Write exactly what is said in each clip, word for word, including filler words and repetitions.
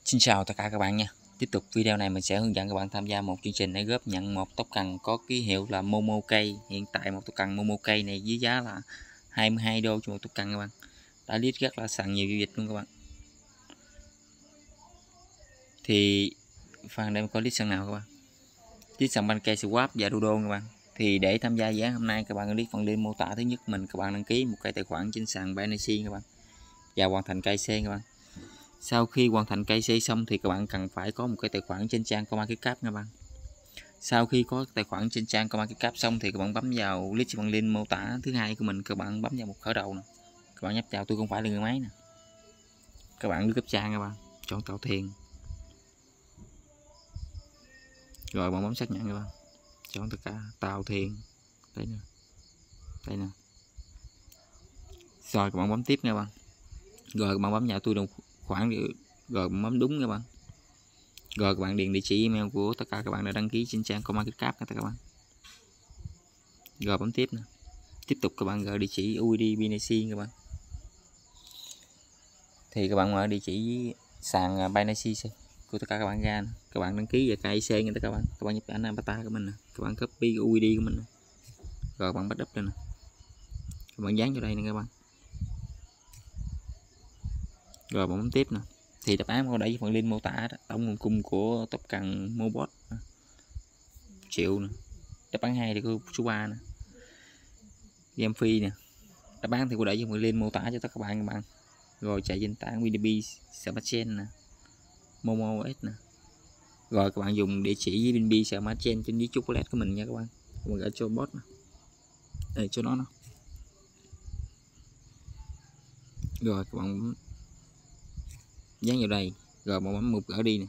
Xin chào tất cả các bạn nha. Tiếp tục video này mình sẽ hướng dẫn các bạn tham gia một chương trình để góp nhận một tóc cần có ký hiệu là MomoKey. Hiện tại một tóc cần MomoKey này với giá là hai mươi hai đô cho một tóc cần các bạn. Đã list rất là sàn nhiều giao dịch luôn các bạn. Thì phần đây có list sàn nào các bạn? List sàn PancakeSwap và Dodo các bạn. Thì để tham gia dự án hôm nay các bạn click phần link mô tả. Thứ nhất mình các bạn đăng ký một cái tài khoản trên sàn Binance các bạn và hoàn thành ca xê các bạn. Sau khi hoàn thành ca xê xong thì các bạn cần phải có một cái tài khoản trên trang CoinMarketCap các bạn. Sau khi có tài khoản trên trang CoinMarketCap xong thì các bạn bấm vào click bằng link mô tả thứ hai của mình, các bạn bấm vào một khởi đầu nè. Các bạn nhấp vào tôi không phải là người máy nè. Các bạn đưa cấp trang các bạn, chọn tàu thiền. Rồi bạn bấm xác nhận các bạn. Chọn tất cả tàu thiền. Đây nè. Đây nè. Rồi các bạn bấm tiếp nha các bạn. Rồi các bạn bấm vào tôi đồng khoản rồi bấm đúng các bạn. Rồi các bạn điền địa chỉ email của tất cả các bạn đã đăng ký trên trang CoinMarketCap các bạn. Rồi bấm tiếp nè. Tiếp tục các bạn gửi địa chỉ u i đê Binance các bạn. Thì các bạn mở địa chỉ sàn Binance của tất cả các bạn ra nè. Các bạn đăng ký về ca xê nha các bạn. Các bạn nhập ảnh avatar của mình nè. Các bạn copy u i đê của mình nè. Rồi các bạn bắt up lên nè. Các bạn dán vào đây nè các bạn. Rồi bạn bấm tiếp nè. Thì đáp án có để phần link mô tả đó. Tổng nguồn cung của tóc cần Mobot triệu nè. Đáp án hai thì có số ba nè. Game free nè. Đáp án thì có để phần link mô tả cho tất cả các bạn các bạn. Rồi chạy trên tảng vê đê bê Smartchain nè. Momo S nè. Rồi các bạn dùng địa chỉ với vê đê bê Smartchain trên dưới chocolate của mình nha các bạn. Các bạn gửi cho bot nè. Đây cho nó nè. Rồi các bạn dán vào đây. Rồi bạn bấm mục gỡ đi nè.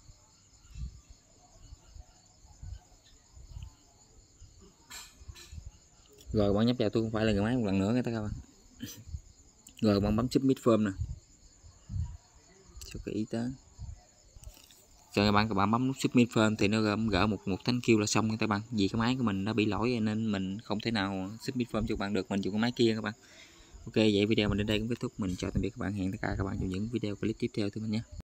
Rồi bạn nhấp vào tôi không phải là người máy một lần nữa các bạn. Rồi bạn bấm submit form nè. Cho cái ý tới. Rồi các bạn các bạn bấm nút submit form thì nó gỡ, gỡ một một thank you là xong nha các bạn. Vì cái máy của mình nó bị lỗi nên mình không thể nào submit form cho các bạn được, mình dùng cái máy kia các bạn. Ok, vậy video mình đến đây cũng kết thúc. Mình chào tạm biệt các bạn, hẹn tất cả các bạn trong những video clip tiếp theo của mình nhé.